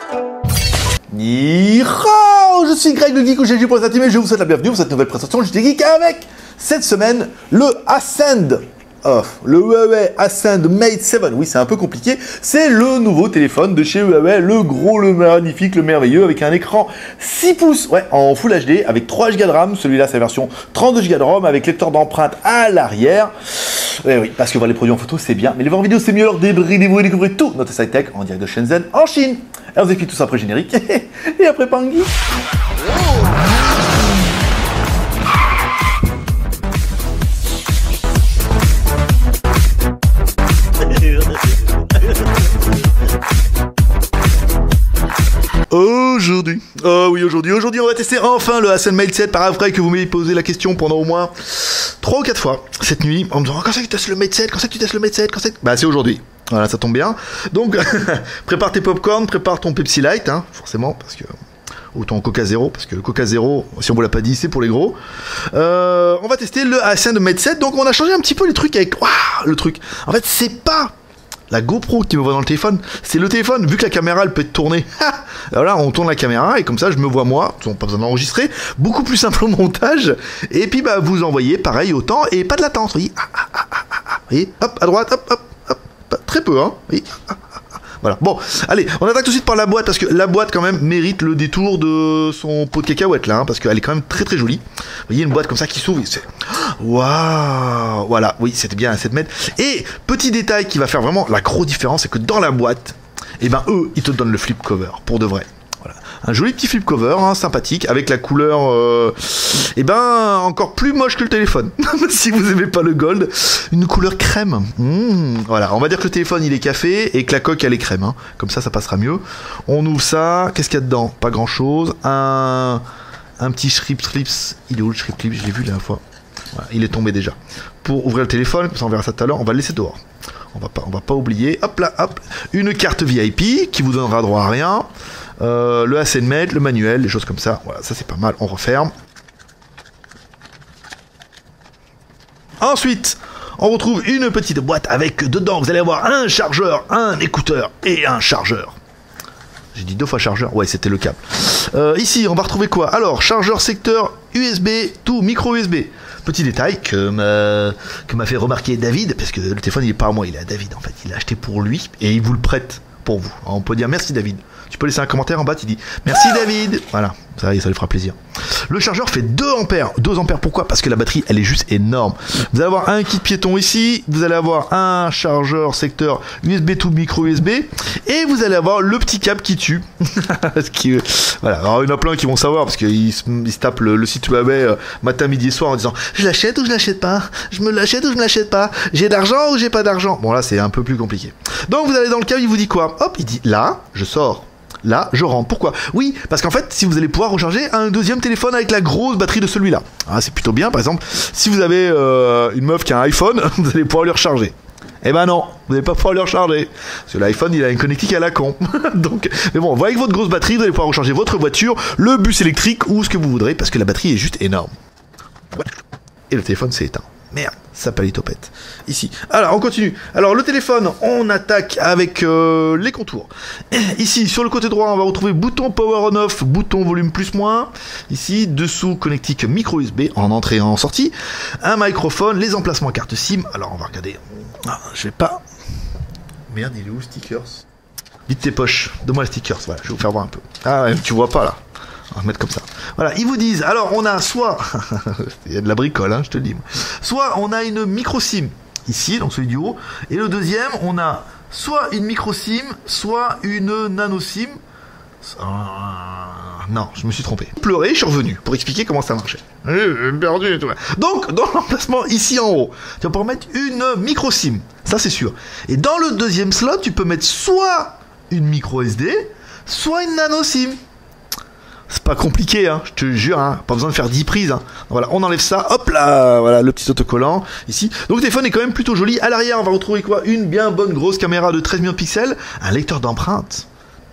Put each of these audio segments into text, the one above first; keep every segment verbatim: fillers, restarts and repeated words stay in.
Ni hao, je suis Greg le Geek ou G G pour cette team et je vous souhaite la bienvenue pour cette nouvelle présentation J T Geek avec cette semaine le Ascend. Oh, le Huawei Ascend Mate sept, oui c'est un peu compliqué, c'est le nouveau téléphone de chez Huawei, le gros, le magnifique, le merveilleux, avec un écran six pouces, ouais, en Full H D, avec trois giga de RAM, celui-là c'est la version trente-deux giga de ROM, avec lecteur d'empreintes à l'arrière, oui oui, parce que voir les produits en photo c'est bien, mais les voir en vidéo c'est mieux, alors débridez-vous et découvrez tout notre site tech en direct de Shenzhen, en Chine. Et on vous explique tout ça après générique, et après Pangui. Aujourd'hui, oh oui aujourd'hui, aujourd'hui on va tester enfin le Ascend Mate sept, par après que vous m'avez posé la question pendant au moins trois ou quatre fois cette nuit, en me disant oh, quand c'est que tu testes le Mate sept, quand c'est que tu testes le Mate sept, quand c'est que... Bah c'est aujourd'hui, voilà ça tombe bien, donc prépare tes popcorn, prépare ton Pepsi Light, hein, forcément, parce que... ou ton Coca Zéro, parce que le Coca Zéro, si on vous l'a pas dit, c'est pour les gros. Euh, on va tester le Ascend Mate sept, donc on a changé un petit peu les trucs avec... Waouh, le truc, en fait c'est pas... la GoPro qui me voit dans le téléphone, c'est le téléphone, vu que la caméra elle peut être tournée. Alors là on tourne la caméra et comme ça je me vois moi, pas besoin d'enregistrer, beaucoup plus simple au montage, et puis bah vous envoyez pareil autant et pas de latence, vous voyez, ah, ah, ah, ah, ah, vous voyez, hop, à droite, hop, hop, hop, très peu, hein, vous voyez, ah, ah, ah. Voilà, bon, allez, on attaque tout de suite par la boîte, parce que la boîte quand même mérite le détour de son pot de cacahuètes là, hein, parce qu'elle est quand même très très jolie. Vous voyez une boîte comme ça qui s'ouvre, c'est... Waouh, voilà, oui, c'était bien à sept mètres. Et petit détail qui va faire vraiment la grosse différence, c'est que dans la boîte, eh ben eux, ils te donnent le flip cover, pour de vrai. Voilà, un joli petit flip cover, hein, sympathique, avec la couleur, euh, eh ben encore plus moche que le téléphone. Si vous aimez pas le gold, une couleur crème. Mmh, voilà, on va dire que le téléphone il est café et que la coque elle est crème, hein. Comme ça, ça passera mieux. On ouvre ça, qu'est-ce qu'il y a dedans? Pas grand chose. Un, un petit strip strips. Il est où le strip strips? Je l'ai vu la dernière fois. Voilà, il est tombé déjà. Pour ouvrir le téléphone, comme ça on verra ça tout à l'heure, on va le laisser dehors. On va pas, on va pas oublier. Hop là, hop, une carte V I P qui vous donnera droit à rien. Euh, le Ascend Mate, le manuel, des choses comme ça. Voilà, ça c'est pas mal. On referme. Ensuite, on retrouve une petite boîte avec dedans, vous allez avoir un chargeur, un écouteur et un chargeur. J'ai dit deux fois chargeur, ouais c'était le câble. Euh, ici on va retrouver quoi? Alors, chargeur secteur U S B to micro U S B. Petit détail que m'a, que m'a fait remarquer David, parce que le téléphone il est pas à moi, il est à David en fait. Il l'a acheté pour lui et il vous le prête pour vous. Alors, on peut dire merci David. Tu peux laisser un commentaire en bas, tu dis merci David. Voilà, ça, ça lui fera plaisir. Le chargeur fait deux ampères. deux ampères, pourquoi? Parce que la batterie, elle est juste énorme. Vous allez avoir un kit piéton ici, vous allez avoir un chargeur secteur U S B to micro U S B, et vous allez avoir le petit câble qui tue. qui, euh, voilà. Alors, il y en a plein qui vont savoir, parce qu'ils se, ils se tapent le, le site Huawei euh, matin, midi et soir en disant je l'achète ou je l'achète pas, je me l'achète ou je me l'achète pas, j'ai d'argent ou j'ai pas d'argent. Bon, là, c'est un peu plus compliqué. Donc, vous allez dans le câble, il vous dit quoi? Hop, il dit là, je sors. Là, je rentre. Pourquoi? Oui, parce qu'en fait, si vous allez pouvoir recharger un deuxième téléphone avec la grosse batterie de celui-là. Ah, c'est plutôt bien. Par exemple, si vous avez euh, une meuf qui a un iPhone, vous allez pouvoir lui recharger. Eh ben non, vous n'allez pas pouvoir le recharger. Parce que l'iPhone, il a une connectique à la con. Donc, mais bon, avec votre grosse batterie, vous allez pouvoir recharger votre voiture, le bus électrique ou ce que vous voudrez, parce que la batterie est juste énorme. Et le téléphone s'est éteint. Merde, ça palitopette. Ici. Alors, on continue. Alors, le téléphone, on attaque avec euh, les contours. Ici, sur le côté droit, on va retrouver bouton power on off, bouton volume plus moins. Ici, dessous, connectique micro U S B en entrée et en sortie. Un microphone, les emplacements carte SIM. Alors, on va regarder. Ah, je vais pas... Merde, il est où, stickers? Vite tes poches. Donne-moi les stickers. Voilà, je vais vous faire voir un peu. Ah, ouais, tu vois pas, là. On va mettre comme ça. Voilà, ils vous disent, alors on a soit, il y a de la bricole, hein, je te le dis, soit on a une micro SIM, ici, dans celui du haut, et le deuxième, on a soit une micro SIM, soit une nano SIM. Euh, non, je me suis trompé. Pleurer, je suis revenu pour expliquer comment ça marchait. J'ai perdu et tout. Donc, dans l'emplacement ici en haut, tu vas pouvoir mettre une micro SIM, ça c'est sûr. Et dans le deuxième slot, tu peux mettre soit une micro S D, soit une nano SIM. C'est pas compliqué, hein, je te jure, hein, pas besoin de faire dix prises. Hein. Voilà, on enlève ça, hop là, voilà, le petit autocollant, ici. Donc le téléphone est quand même plutôt joli. À l'arrière, on va retrouver quoi? Une bien bonne grosse caméra de treize millions de pixels, un lecteur d'empreintes.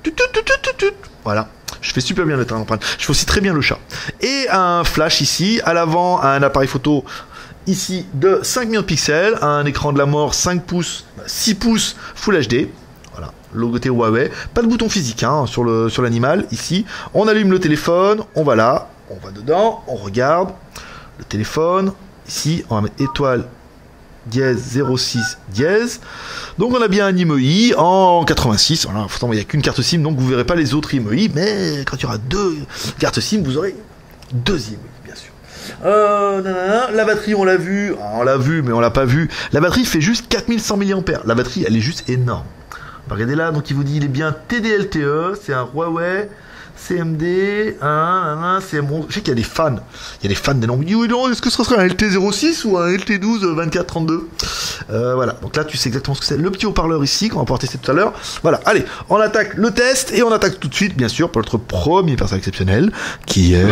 Voilà, je fais super bien le lecteur d'empreintes. Je fais aussi très bien le chat. Et un flash ici, à l'avant, un appareil photo ici de cinq millions de pixels, un écran de la mort cinq pouces, six pouces Full H D. Voilà, logoté Huawei. Pas de bouton physique hein, sur le sur l'animal. Ici, on allume le téléphone, on va là, on va dedans, on regarde le téléphone. Ici, on va mettre étoile dièse zéro six dièse. Donc on a bien un I M E I en quatre-vingt-six. Voilà, pourtant il n'y a qu'une carte SIM, donc vous verrez pas les autres I M E I, mais quand il y aura deux cartes SIM, vous aurez deux I M E I, bien sûr. Euh, nanana, la batterie, on l'a vu, on l'a vu, mais on l'a pas vu. La batterie fait juste quatre mille cent milliampères. La batterie, elle est juste énorme. Regardez là, donc il vous dit il est bien T D L T E, c'est un Huawei C M D, un, C M onze. Je sais qu'il y a des fans, il y a des fans des noms. Oui, non, est-ce que ce serait un L T zéro six ou un L T douze vingt-quatre trente-deux euh, Voilà, donc là tu sais exactement ce que c'est. Le petit haut-parleur ici, qu'on va pouvoir tester tout à l'heure. Voilà, allez, on attaque le test et on attaque tout de suite, bien sûr, pour notre premier personnage exceptionnel, qui est...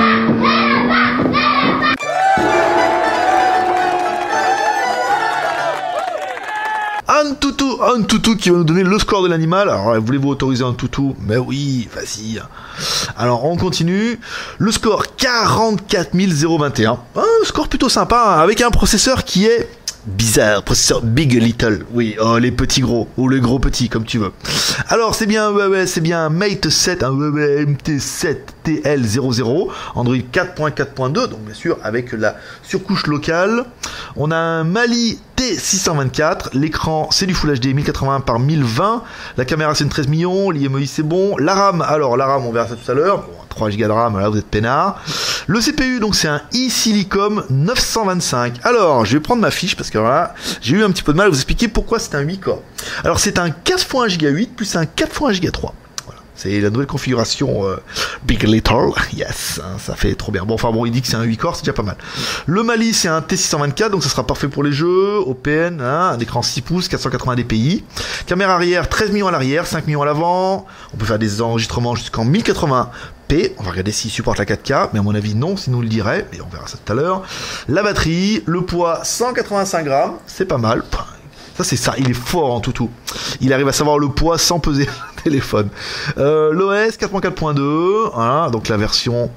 Antutu, Antutu qui va nous donner le score de l'animal. Alors, voulez-vous autoriser Antutu? Mais oui, vas-y. Alors, on continue. Le score quarante-quatre mille vingt et un. Un score plutôt sympa, hein, avec un processeur qui est bizarre. Processeur Big Little. Oui, oh, les petits gros, ou les gros petits, comme tu veux. Alors, c'est bien, ouais, ouais, c'est bien un Mate sept, un M T sept T L zéro zéro, Android quatre point quatre point deux, donc bien sûr, avec la surcouche locale. On a un Mali T six cent vingt-quatre, l'écran c'est du Full H D mille quatre-vingts par mille vingt, la caméra c'est une treize millions, l'I M E I c'est bon, la RAM, alors la RAM on verra ça tout à l'heure, bon, trois giga de RAM, là vous êtes peinard. Le C P U donc c'est un iSilicom neuf cent vingt-cinq. Alors je vais prendre ma fiche parce que voilà, j'ai eu un petit peu de mal à vous expliquer pourquoi c'est un huit corps. Alors c'est un quatre fois un giga huit plus un quatre fois un giga trois. C'est la nouvelle configuration euh, Big Little, yes, hein, ça fait trop bien. Bon, enfin bon, il dit que c'est un huit corps, c'est déjà pas mal. Le Mali, c'est un T six cent vingt-quatre, donc ça sera parfait pour les jeux, O P N, hein, un écran six pouces, quatre cent quatre-vingts dpi. Caméra arrière, treize millions à l'arrière, cinq millions à l'avant. On peut faire des enregistrements jusqu'en mille quatre-vingts p. On va regarder s'il supporte la quatre K, mais à mon avis non, sinon on le dirait, mais on verra ça tout à l'heure. La batterie, le poids, cent quatre-vingt-cinq grammes, c'est pas mal. Ça c'est ça, il est fort en toutou. Il arrive à savoir le poids sans peser le téléphone. Euh, L'O S quatre point quatre point deux, voilà, donc la version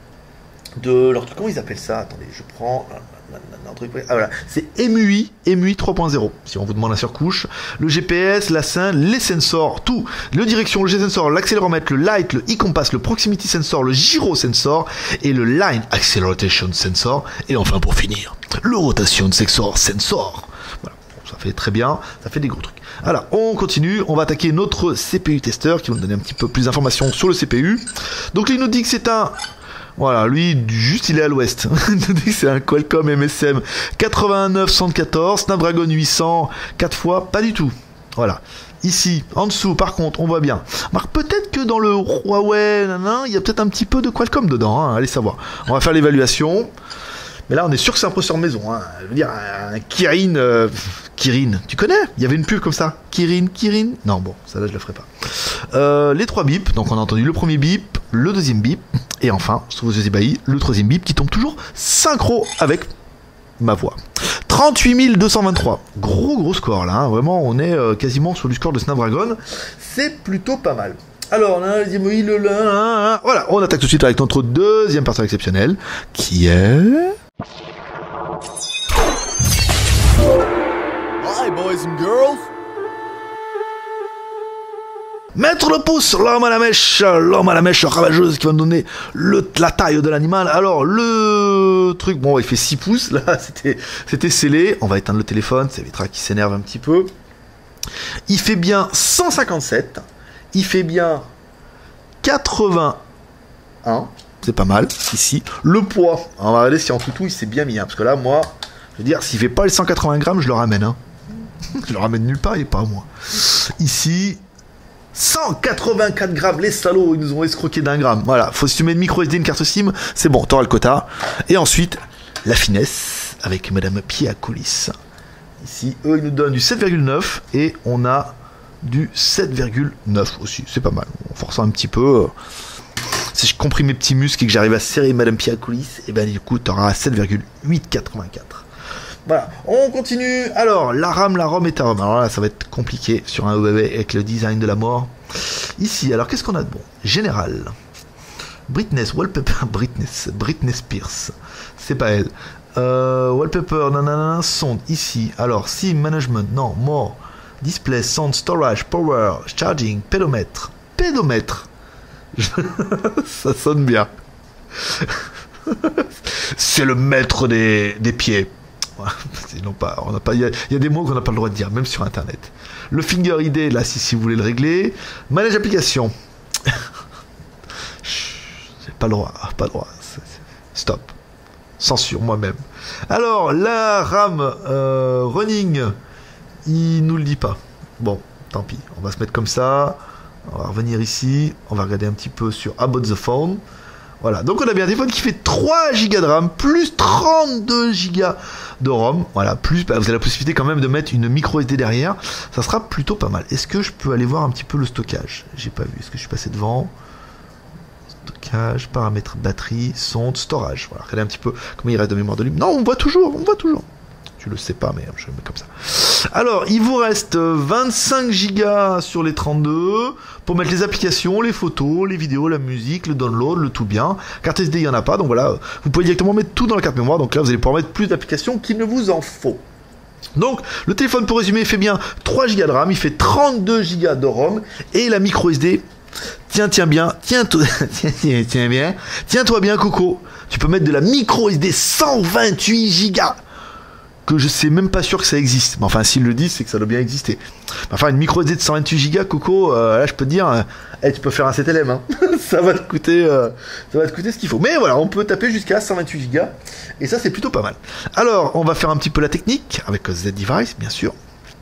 de... Alors, comment ils appellent ça? Attendez, je prends... Ah, voilà. C'est E M U I, E M U I trois point zéro, si on vous demande la surcouche. Le G P S, la scène, les sensors, tout. Le direction, le G-sensor, l'accéléromètre, le light, le e-compass, le proximity sensor, le gyro sensor et le line acceleration sensor. Et enfin, pour finir, le rotation sensor sensor. Voilà. Ça fait très bien, ça fait des gros trucs. Alors, on continue, on va attaquer notre C P U testeur qui va nous donner un petit peu plus d'informations sur le C P U. Donc, il nous dit que c'est un... Voilà, lui, juste il est à l'ouest. Il nous dit que c'est un Qualcomm M S M quatre-vingt-neuf cent quatorze, Snapdragon huit cents, quatre fois, pas du tout. Voilà. Ici, en dessous, par contre, on voit bien. Marc, peut-être que dans le Huawei, nanana, il y a peut-être un petit peu de Qualcomm dedans, hein, allez savoir. On va faire l'évaluation. Mais là, on est sûr que c'est un processeur maison. Hein. Je veux dire, un Kirin... Euh, Kirin, tu connais? Il y avait une pub comme ça. Kirin, Kirin. Non, bon, ça là, je le ferai pas. Euh, les trois bips. Donc, on a entendu le premier bip, le deuxième bip, et enfin, sous vos yeux ébahis, le troisième bip qui tombe toujours synchro avec ma voix. trente-huit mille deux cent vingt-trois. Gros, gros score, là. Hein. Vraiment, on est euh, quasiment sur du score de Snapdragon. C'est plutôt pas mal. Alors, là, les émois, le là, là, là. Voilà, on attaque tout de suite avec notre deuxième personnage exceptionnel, qui est... Hi, boys and girls. Mettre le pouce, l'homme à la mèche, l'homme à la mèche ravageuse qui va nous donner le, la taille de l'animal. Alors, le truc, bon, il fait six pouces, là, c'était c'était scellé. On va éteindre le téléphone, c'est Vitra qui s'énerve un petit peu. Il fait bien cent cinquante-sept, il fait bien quatre-vingt-un, c'est pas mal, ici. Le poids, on va regarder si en toutou il s'est bien mis, hein, parce que là, moi, je veux dire, s'il fait pas les cent quatre-vingts grammes, je le ramène, hein. Je le ramène nulle part, il est pas à moi. Ici... cent quatre-vingt-quatre grammes, les salauds, ils nous ont escroqué d'un gramme. Voilà, faut si tu mets une micro S D, une carte SIM, c'est bon, t'auras le quota. Et ensuite, la finesse avec Madame Pied à coulisses. Ici, eux, ils nous donnent du sept virgule neuf et on a du sept virgule neuf aussi. C'est pas mal. En forçant un petit peu. Si je comprime mes petits muscles et que j'arrive à serrer Madame Pied à coulisses, et ben du coup, t'auras sept virgule huit quatre-vingt-quatre. Voilà, on continue. Alors, la RAM, la ROM et ta ROM. Alors là, ça va être compliqué sur un Huawei avec le design de la mort. Ici, alors qu'est-ce qu'on a de bon? Général. Brightness, wallpaper, Brightness, Britney Spears. C'est pas elle. Euh, wallpaper, nanana, sonde. Ici, alors, SIM management, non, more. Display, sound, storage, power, charging, pédomètre. Pédomètre. Ça sonne bien. C'est le maître des, des pieds. Non pas, on n'a pas, il y, y a des mots qu'on n'a pas le droit de dire, même sur internet. Le finger I D, là, si, si vous voulez le régler. Manage application. J'ai pas le droit, pas le droit. C'est, c'est... Stop. Censure moi-même. Alors, la RAM euh, running, il nous le dit pas. Bon, tant pis. On va se mettre comme ça. On va revenir ici. On va regarder un petit peu sur About the Phone. Voilà, donc on a bien un téléphone qui fait trois gigas de RAM, plus trente-deux gigas de ROM. Voilà, plus, bah, vous avez la possibilité quand même de mettre une micro S D derrière. Ça sera plutôt pas mal. Est-ce que je peux aller voir un petit peu le stockage? J'ai pas vu. Est-ce que je suis passé devant? Stockage, paramètres batterie, sonde, storage. Voilà, regardez un petit peu comment il reste de mémoire de libre. Non, on voit toujours, on voit toujours. Tu le sais pas, mais je le mets comme ça. Alors, il vous reste vingt-cinq gigas sur les trente-deux pour mettre les applications, les photos, les vidéos, la musique, le download, le tout bien. Carte S D, il n'y en a pas, donc voilà, vous pouvez directement mettre tout dans la carte mémoire. Donc là, vous allez pouvoir mettre plus d'applications qu'il ne vous en faut. Donc, le téléphone, pour résumer, fait bien trois gigas de RAM, il fait trente-deux gigas de ROM et la micro S D. Tiens, tiens bien, tiens, toi, tiens, tiens, tiens bien, tiens-toi bien, Coco. Tu peux mettre de la micro S D cent vingt-huit gigas. Que je sais même pas sûr que ça existe. Mais enfin, s'ils le disent, c'est que ça doit bien exister. Enfin, une micro S D de cent vingt-huit gigas, Coco, euh, là, je peux te dire, euh, hey, tu peux faire un sept L M, hein. ça va te coûter, euh, ça va te coûter ce qu'il faut. Mais voilà, on peut taper jusqu'à cent vingt-huit gigas, et ça, c'est plutôt pas mal. Alors, on va faire un petit peu la technique avec Z-Device, bien sûr.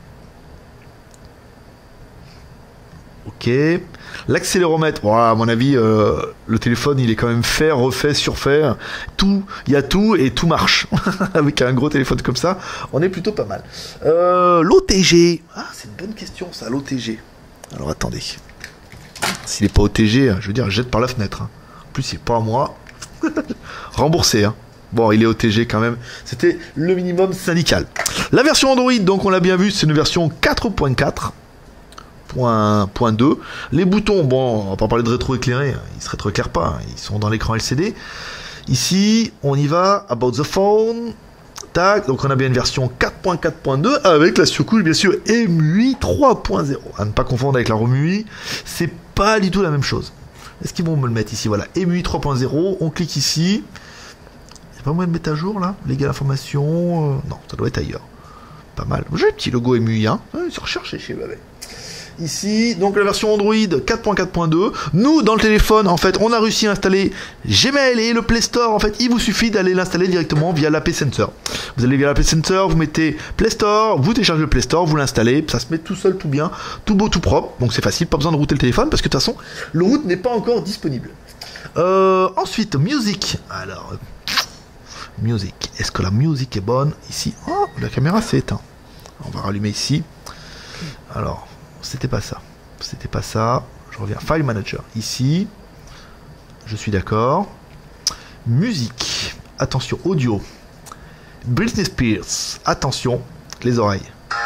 Ok. L'accéléromètre, oh, à mon avis, euh, le téléphone, il est quand même fait, refait, surfait. Tout, il y a tout et tout marche. Avec un gros téléphone comme ça, on est plutôt pas mal. Euh, L'O T G. Ah, c'est une bonne question, ça, l'O T G. Alors, attendez. S'il n'est pas O T G, je veux dire, jette par la fenêtre. Hein. En plus, il n'est pas à moi. Remboursé, hein. Bon, il est O T G quand même. C'était le minimum syndical. La version Android, donc, on l'a bien vu, c'est une version quatre point quatre. Point deux. Les boutons, bon, on va pas parler de rétro-éclairé, ils se rétro-éclairent pas, ils sont dans l'écran L C D. Ici, on y va, About the Phone. Tac, donc on a bien une version quatre point quatre point deux avec la surcouche, bien sûr, E M U I trois point zéro. À ne pas confondre avec la ROM U I, c'est pas du tout la même chose. Est-ce qu'ils vont me le mettre ici? Voilà, E M U I trois point zéro, on clique ici. Il n'y a pas moyen de mettre à jour là? Légal information, euh, non, ça doit être ailleurs. Pas mal. J'ai le petit logo E M U I, hein, c'est recherché chez Babel. Ici, donc la version Android quatre point quatre point deux. Nous, dans le téléphone, en fait, on a réussi à installer Gmail et le Play Store. En fait, il vous suffit d'aller l'installer directement via l'A P Center. Vous allez via l'A P Center, vous mettez Play Store, vous téléchargez le Play Store, vous l'installez, ça se met tout seul, tout bien, tout beau, tout propre. Donc c'est facile, pas besoin de router le téléphone parce que de toute façon, le route n'est pas encore disponible. Euh, ensuite, musique. Alors, musique. Est-ce que la musique est bonne ici? Oh, la caméra s'est éteinte. On va rallumer ici. Alors. C'était pas ça. C'était pas ça. Je reviens. File Manager. Ici. Je suis d'accord. Musique. Attention. Audio. Britney Spears. Attention. Les oreilles.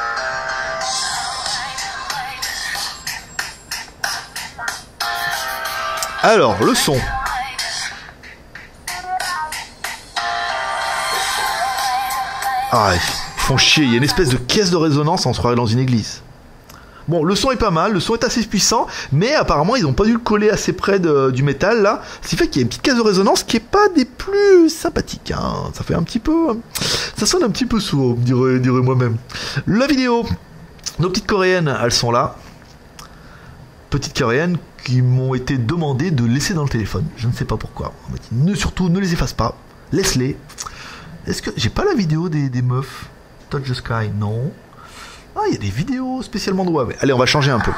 Alors, le son. Ah, ils font chier. Il y a une espèce de caisse de résonance, on se croirait dans une église. Bon, le son est pas mal, le son est assez puissant, mais apparemment ils n'ont pas dû le coller assez près de, du métal là, ce qui fait qu'il y a une petite caisse de résonance qui est pas des plus sympathiques, hein. Ça fait un petit peu, ça sonne un petit peu sourd, dirais, dirais moi-même. La vidéo, nos petites coréennes, elles sont là, petites coréennes qui m'ont été demandées de laisser dans le téléphone, je ne sais pas pourquoi. On m'a dit, ne, surtout ne les efface pas, laisse-les. Est-ce que j'ai pas la vidéo des, des meufs? Touch the Sky, non. Ah, il y a des vidéos spécialement de Huawei. Allez, on va changer un peu.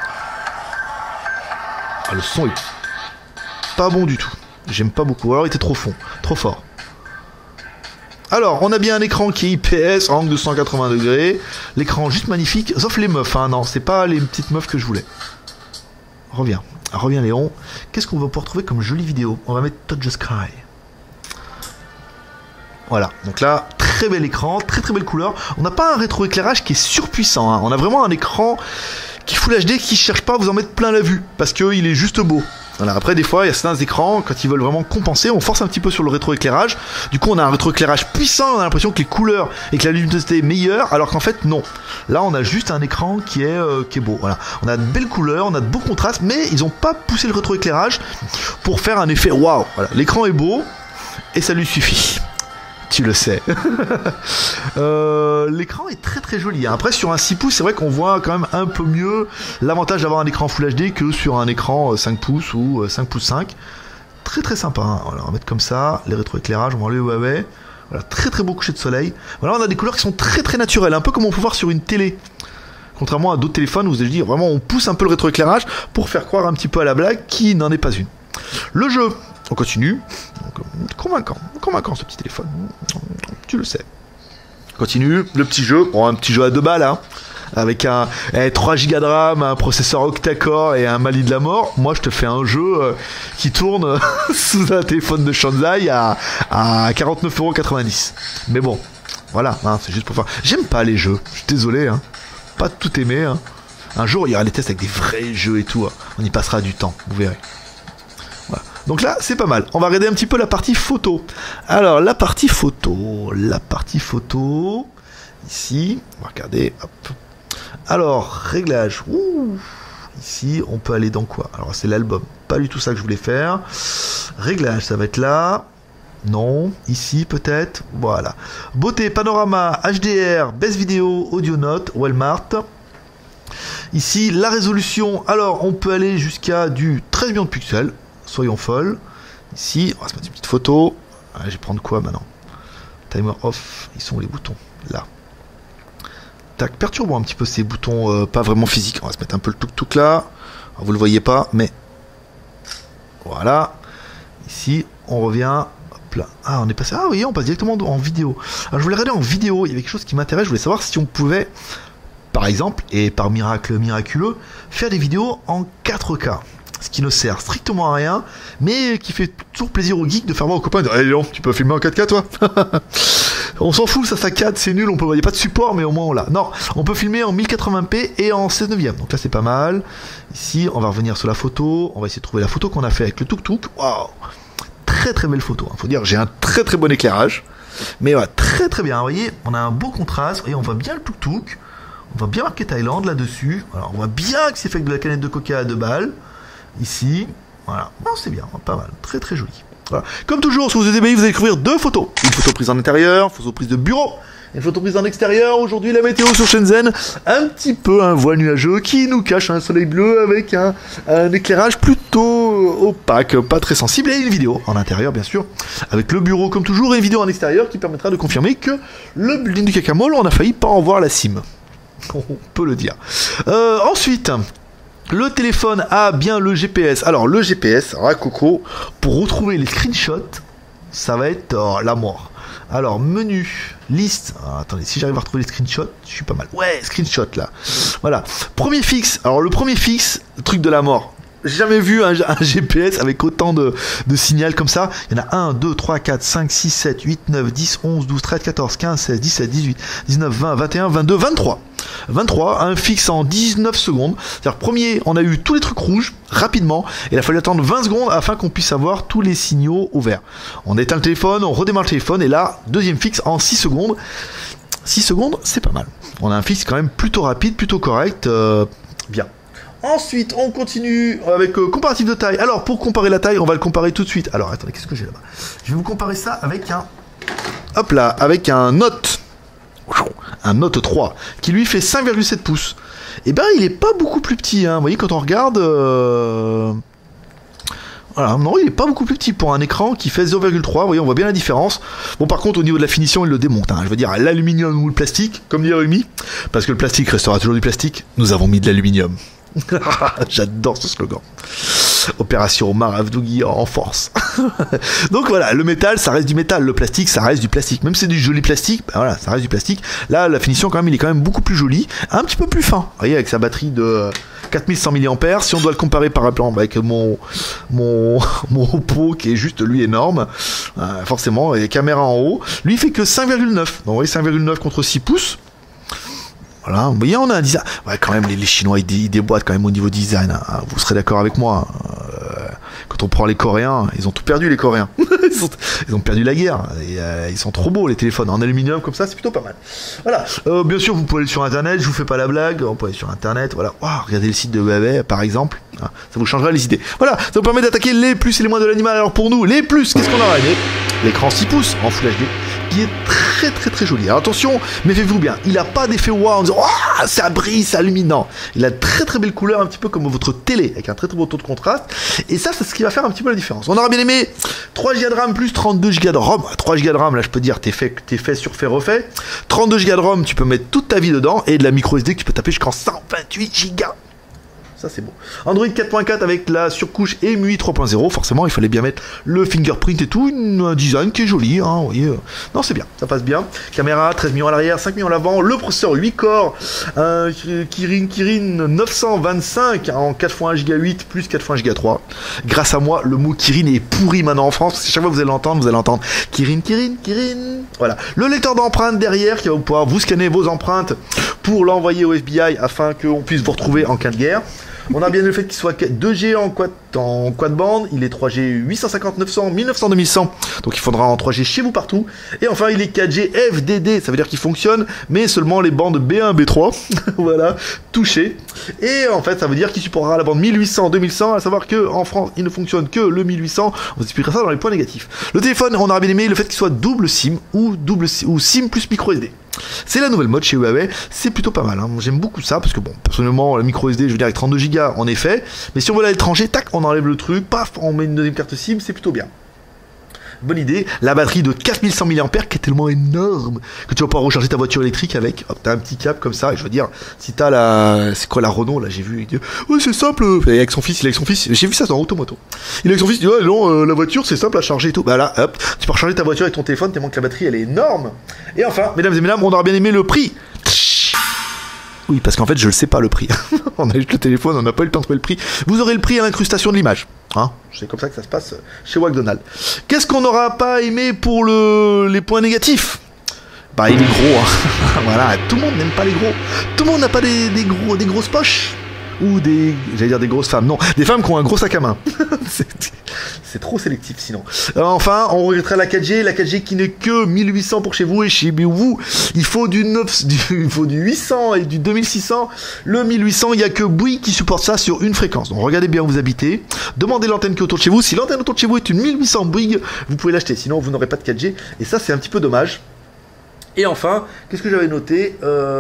Ah, le son est pas bon du tout. J'aime pas beaucoup. Alors, il était trop fond, trop fort. Alors, on a bien un écran qui est I P S, angle de cent quatre-vingts degrés. L'écran juste magnifique, sauf les meufs. Hein. Non, c'est pas les petites meufs que je voulais. Reviens. Reviens, Léon. Qu'est-ce qu'on va pouvoir trouver comme jolie vidéo? On va mettre Touch the Sky. Voilà. Donc là, très bel écran, très très belle couleur. On n'a pas un rétroéclairage qui est surpuissant. Hein. On a vraiment un écran qui Full H D qui cherche pas à vous en mettre plein la vue parce qu'il est juste beau. Voilà, après des fois il y a certains écrans quand ils veulent vraiment compenser, on force un petit peu sur le rétroéclairage, du coup on a un rétroéclairage puissant, on a l'impression que les couleurs et que la luminosité est meilleure, alors qu'en fait non. Là on a juste un écran qui est, euh, qui est beau, voilà. On a de belles couleurs, on a de beaux contrastes, mais ils ont pas poussé le rétroéclairage pour faire un effet waouh. Voilà, l'écran est beau et ça lui suffit. Tu le sais. euh, l'écran est très très joli. Après sur un six pouces, c'est vrai qu'on voit quand même un peu mieux l'avantage d'avoir un écran Full H D que sur un écran cinq pouces ou cinq pouces cinq. Très très sympa. Hein. Voilà, on va mettre comme ça les rétroéclairages, on va enlever le Huawei. Voilà, très très beau coucher de soleil. Voilà, on a des couleurs qui sont très très naturelles, un peu comme on peut voir sur une télé. Contrairement à d'autres téléphones où vous allez dire vraiment on pousse un peu le rétroéclairage pour faire croire un petit peu à la blague qui n'en est pas une. Le jeu, on continue. Convaincant, convaincant ce petit téléphone. Tu le sais. Continue, le petit jeu. Bon, un petit jeu à deux balles, hein. Avec un eh, trois gigas de RAM, un processeur octa-core et un Mali de la mort. Moi, je te fais un jeu euh, qui tourne euh, sous un téléphone de Shanzai à, à quarante-neuf euros quatre-vingt-dix. Mais bon, voilà, hein, c'est juste pour faire. J'aime pas les jeux, je suis désolé, hein. Pas tout aimer, hein. Un jour, il y aura des tests avec des vrais jeux et tout. Hein. On y passera du temps, vous verrez. Voilà. Donc là, c'est pas mal. On va regarder un petit peu la partie photo. Alors, la partie photo, la partie photo, ici, on va regarder, hop. Alors, réglage, ouh, ici, on peut aller dans quoi? Alors, c'est l'album, pas du tout ça que je voulais faire. Réglage, ça va être là. Non, ici peut-être, voilà. Beauté, panorama, H D R, baisse vidéo, audio note, Walmart. Ici, la résolution, alors on peut aller jusqu'à du treize millions de pixels, soyons folles. Ici, on va se mettre une petite photo. Ah, je vais prendre quoi maintenant? Timer off, ils sont où les boutons? Là. Tac, perturbons un petit peu ces boutons euh, pas vraiment physiques. On va se mettre un peu le tuk-tuk là. Alors, vous le voyez pas, mais voilà. Ici, on revient. Hop là. Ah, on est passé. Ah oui, on passe directement en vidéo. Alors, je voulais regarder en vidéo. Il y avait quelque chose qui m'intéresse. Je voulais savoir si on pouvait, par exemple, et par miracle miraculeux, faire des vidéos en quatre K. Ce qui ne sert strictement à rien, mais qui fait toujours plaisir aux geeks de faire voir aux copains et dire hey, non, tu peux filmer en quatre K toi. On s'en fout, ça saccade, c'est nul, on peut, il n'y a pas de support, mais au moins on l'a. Non, on peut filmer en mille quatre-vingts p et en seize neuvième, donc là c'est pas mal. Ici, on va revenir sur la photo, on va essayer de trouver la photo qu'on a fait avec le tuk-tuk. Waouh, très très belle photo, hein. Faut dire, j'ai un très très bon éclairage, mais ouais, très très bien. Vous voyez, on a un beau contraste, vous voyez, on voit bien le tuk-tuk, on voit bien marquer Thaïlande là-dessus. Alors on voit bien que c'est fait avec de la canette de coca à deux balles. Ici, voilà, bon, c'est bien, pas mal, très très joli. Voilà. Comme toujours, sur vos U D B I, vous allez découvrir deux photos. Une photo prise en intérieur, une photo prise de bureau, une photo prise en extérieur. Aujourd'hui, la météo sur Shenzhen, un petit peu un voile nuageux qui nous cache un soleil bleu avec un, un éclairage plutôt opaque, pas très sensible. Et une vidéo en intérieur, bien sûr, avec le bureau comme toujours, et une vidéo en extérieur qui permettra de confirmer que le building du Cacamol, on a failli pas en voir la cime. On peut le dire. Euh, ensuite... Le téléphone a bien le G P S. Alors le G P S, ah, Coco, pour retrouver les screenshots, ça va être oh, la mort. Alors menu, liste. Ah, attendez, si j'arrive à retrouver les screenshots, je suis pas mal. Ouais, screenshot là. Voilà. Premier fixe. Alors le premier fixe, truc de la mort. J'ai jamais vu un, un G P S avec autant de, de signal comme ça. Il y en a un, deux, trois, quatre, cinq, six, sept, huit, neuf, dix, onze, douze, treize, quatorze, quinze, seize, dix-sept, dix-huit, dix-neuf, vingt, vingt et un, vingt-deux, vingt-trois. vingt-trois, un fixe en dix-neuf secondes. C'est-à-dire, premier, on a eu tous les trucs rouges rapidement. Et il a fallu attendre vingt secondes afin qu'on puisse avoir tous les signaux au vert. On éteint le téléphone, on redémarre le téléphone. Et là, deuxième fixe en six secondes. six secondes, c'est pas mal. On a un fixe quand même plutôt rapide, plutôt correct. Euh, bien. Ensuite, on continue avec euh, comparatif de taille. Alors, pour comparer la taille, on va le comparer tout de suite. Alors, attendez, qu'est-ce que j'ai là-bas? Je vais vous comparer ça avec un... Hop là, avec un Note. Un Note trois, qui lui fait cinq virgule sept pouces. Et ben, il est pas beaucoup plus petit, hein. Vous voyez, quand on regarde... Euh... Voilà, non, il est pas beaucoup plus petit pour un écran qui fait zéro virgule trois. Vous voyez, on voit bien la différence. Bon, par contre, au niveau de la finition, il le démonte, hein. Je veux dire, l'aluminium ou le plastique, comme dirait Umi, parce que le plastique restera toujours du plastique, nous avons mis de l'aluminium. J'adore ce slogan. Opération Omar Avdougui en force. Donc voilà, le métal, ça reste du métal. Le plastique, ça reste du plastique. Même si c'est du joli plastique, ben voilà, ça reste du plastique. Là, la finition, quand même, il est quand même beaucoup plus joli. Un petit peu plus fin. Vous voyez, avec sa batterie de quatre mille cent milliampères. Si on doit le comparer par exemple avec mon, mon, mon Oppo, qui est juste, lui, énorme. Euh, forcément, et caméra en haut. Lui, il fait que cinq virgule neuf. Donc vous voyez, cinq virgule neuf contre six pouces. Voilà, vous voyez, on a un design. Ouais, quand même, les, les Chinois, ils, dé, ils déboîtent quand même au niveau design. Hein. Vous serez d'accord avec moi. Euh, Quand on prend les Coréens, ils ont tout perdu les Coréens. ils, sont, ils ont perdu la guerre. Et, euh, ils sont trop beaux les téléphones en aluminium comme ça, c'est plutôt pas mal. Voilà. Euh, bien sûr, vous pouvez aller sur internet. Je vous fais pas la blague. Vous pouvez aller sur internet. Voilà. Wow, regardez le site de Huawei par exemple. Ça vous changera les idées. Voilà. Ça vous permet d'attaquer les plus et les moins de l'animal. Alors pour nous, les plus, qu'est-ce qu'on aura aimé? L'écran six pouces en Full H D qui est très très très joli. Alors attention, méfiez-vous bien, il n'a pas d'effet wow en disant oh, ça brille, ça illumine. Non, il a de très très belles couleurs, un petit peu comme votre télé, avec un très très beau taux de contraste. Et ça, c'est ce qui va faire un petit peu la différence. On aura bien aimé trois giga de RAM plus trente-deux giga de ROM. trois giga de RAM, là je peux dire, t'es fait, t'es fait sur fait refait. trente-deux giga de ROM, tu peux mettre toute ta vie dedans. Et de la micro S D que tu peux taper jusqu'en cent vingt-huit giga. Ça c'est beau. Android quatre point quatre avec la surcouche E M U I trois point zéro. Forcément, il fallait bien mettre le fingerprint et tout. Une, un design qui est joli. Hein, vous voyez. Non, c'est bien. Ça passe bien. Caméra, treize millions à l'arrière, cinq millions à l'avant. Le processeur huit corps. Un Kirin Kirin neuf cent vingt-cinq en quatre fois un giga huit plus quatre fois un giga trois. Grâce à moi, le mot Kirin est pourri maintenant en France. Parce que chaque fois que vous allez l'entendre, vous allez entendre Kirin, Kirin, Kirin. Voilà. Le lecteur d'empreintes derrière qui va pouvoir vous scanner vos empreintes pour l'envoyer au F B I afin qu'on puisse vous retrouver en cas de guerre. On a bien le fait qu'il soit deux G en quad, en quad bande, il est trois G huit cent cinquante, neuf cents, mille neuf cents, deux mille cent, donc il faudra en trois G chez vous partout. Et enfin il est quatre G F D D, ça veut dire qu'il fonctionne, mais seulement les bandes B un, B trois, voilà, touchées. Et en fait ça veut dire qu'il supportera la bande mille huit cents, deux mille cent, à savoir que en France il ne fonctionne que le mille huit cents, on vous expliquera ça dans les points négatifs. Le téléphone, on aura bien aimé le fait qu'il soit double SIM ou double ou SIM plus micro S D. C'est la nouvelle mode chez Huawei, c'est plutôt pas mal, hein. J'aime beaucoup ça, parce que bon, personnellement, la micro S D, je veux dire avec trente-deux giga en effet, mais si on veut aller à l'étranger, tac, on enlève le truc, paf, on met une deuxième carte SIM, c'est plutôt bien. Bonne idée, la batterie de quatre mille cent milliampères qui est tellement énorme que tu vas pouvoir recharger ta voiture électrique avec. Hop, t'as un petit câble comme ça, et je veux dire, si t'as la. C'est quoi la Renault là, j'ai vu, il dit, ouais, c'est simple, et avec son fils, il est avec son fils, j'ai vu ça dans Automoto. Il est avec son fils, il dit, ouais, non, euh, la voiture c'est simple à charger et tout. Bah là, hop, tu peux recharger ta voiture avec ton téléphone tellement que la batterie elle est énorme. Et enfin, mesdames et mesdames, on aura bien aimé le prix. Oui, parce qu'en fait, je ne sais pas le prix. On a juste le téléphone, on n'a pas eu le temps de trouver le prix. Vous aurez le prix à l'incrustation de l'image. Hein, c'est comme ça que ça se passe chez McDonald's. Qu'est-ce qu'on n'aura pas aimé pour le... les points négatifs? Bah, il est gros. Hein. Voilà, tout le monde n'aime pas les gros. Tout le monde n'a pas des, des, gros, des grosses poches. Ou des... J'allais dire des grosses femmes. Non, des femmes qui ont un gros sac à main. C'est trop sélectif sinon. Alors, enfin, on regrettera la quatre G. La quatre G qui n'est que mille huit cents pour chez vous. Et chez vous, il faut du, neuf... du... il faut du huit cents et du deux mille six cents. Le mille huit cents, il n'y a que Bouygues qui supporte ça sur une fréquence. Donc regardez bien où vous habitez. Demandez l'antenne qui est autour de chez vous. Si l'antenne autour de chez vous est une mille huit cents Bouygues, vous pouvez l'acheter. Sinon, vous n'aurez pas de quatre G. Et ça, c'est un petit peu dommage. Et enfin, qu'est-ce que j'avais noté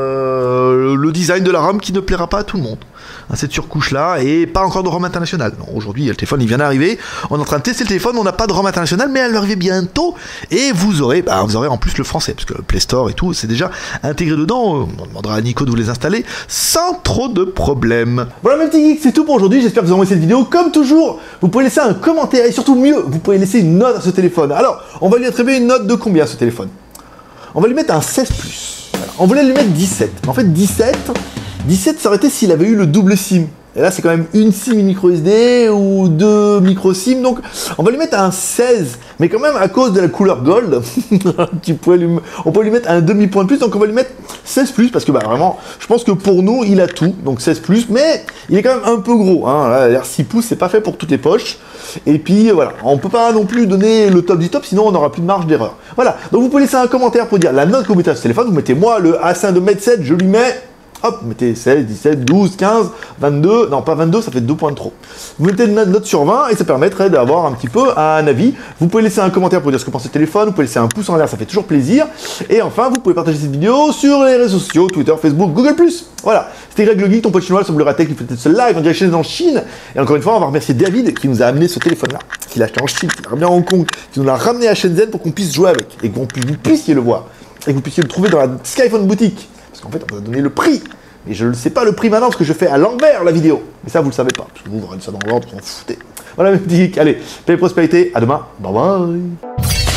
euh, le design de la RAM qui ne plaira pas à tout le monde. Hein, cette surcouche-là, et pas encore de ROM international. Aujourd'hui, le téléphone, il vient d'arriver. On est en train de tester le téléphone, on n'a pas de ROM international, mais elle va arriver bientôt. Et vous aurez, bah, vous aurez en plus le français, parce que le Play Store et tout, c'est déjà intégré dedans. On demandera à Nico de vous les installer sans trop de problèmes. Voilà mes petits geeks, c'est tout pour aujourd'hui. J'espère que vous aurez aimé cette vidéo. Comme toujours, vous pouvez laisser un commentaire, et surtout mieux, vous pouvez laisser une note à ce téléphone. Alors, on va lui attribuer une note de combien à ce téléphone? On va lui mettre un seize plus. Voilà. On voulait lui mettre dix-sept. En fait, dix-sept, dix-sept, ça aurait été s'il avait eu le double SIM. Et là, c'est quand même une SIM micro S D ou deux micro SIM. Donc, on va lui mettre un seize. Mais quand même, à cause de la couleur gold, tu peux lui, on peut lui mettre un demi-point de plus. Donc, on va lui mettre seize plus. Parce que, bah, vraiment, je pense que pour nous, il a tout. Donc, seize plus. Mais il est quand même un peu gros. Hein. Là, six pouces, c'est pas fait pour toutes les poches. Et puis, voilà. On peut pas non plus donner le top du top. Sinon, on n'aura plus de marge d'erreur. Voilà. Donc, vous pouvez laisser un commentaire pour dire la note que vous mettez à ce téléphone. Vous mettez moi le A cinq de Mate sept. Je lui mets... Hop, vous mettez seize, dix-sept, douze, quinze, vingt-deux, non pas vingt-deux, ça fait deux points de trop. Vous mettez une note sur vingt et ça permettrait d'avoir un petit peu un avis. Vous pouvez laisser un commentaire pour dire ce que pensez du téléphone, vous pouvez laisser un pouce en l'air, ça fait toujours plaisir. Et enfin, vous pouvez partager cette vidéo sur les réseaux sociaux, Twitter, Facebook, Google plus. Voilà, c'était Greg le Geek, ton pote chinois, sur Blu-ray Tech, qui fait ce live en direction en Chine. Et encore une fois, on va remercier David qui nous a amené ce téléphone-là, qu'il l'a acheté en Chine, qu'il l'a ramené à Hong Kong, qui nous l'a ramené à Shenzhen pour qu'on puisse jouer avec et que vous puissiez le voir. Et que vous puissiez le trouver dans la Skyphone boutique. Parce qu'en fait, on vous a donné le prix. Et je ne sais pas le prix maintenant parce que je fais à l'envers la vidéo. Mais ça, vous le savez pas. Parce que vous, vous regardez ça dans l'ordre, vous en foutez. Voilà mes petits geeks. Allez, paix et prospérité. À demain. Bye bye.